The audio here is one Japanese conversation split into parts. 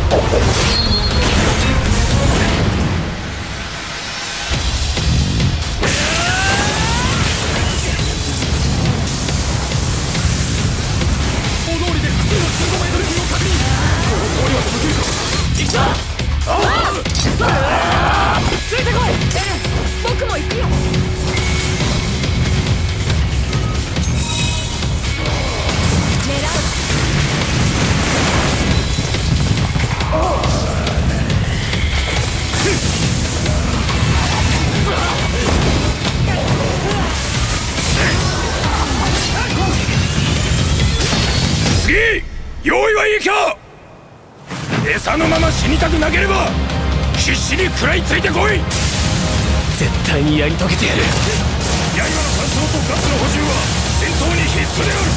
用意はいいか。餌のまま死にたくなければ必死に食らいついてこい。 絶対にやり遂げてやる。 刃の乾燥とガスの補充は戦闘に必須である。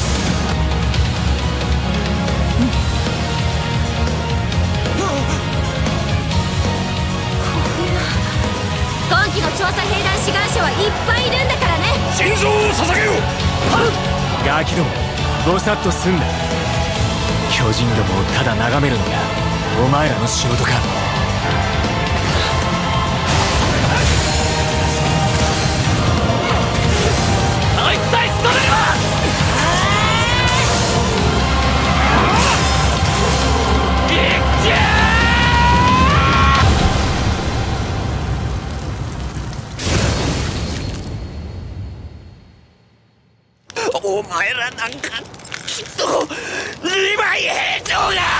今期の調査兵団志願者はいっぱいいるんだからね。 心臓を捧げよう。 ガキどもぼさっとすんな。巨人どもをただ眺めるのがお前らの仕事か。あいつさえ仕留めれば。 お前らなんかきっとリヴァイ兵長だ。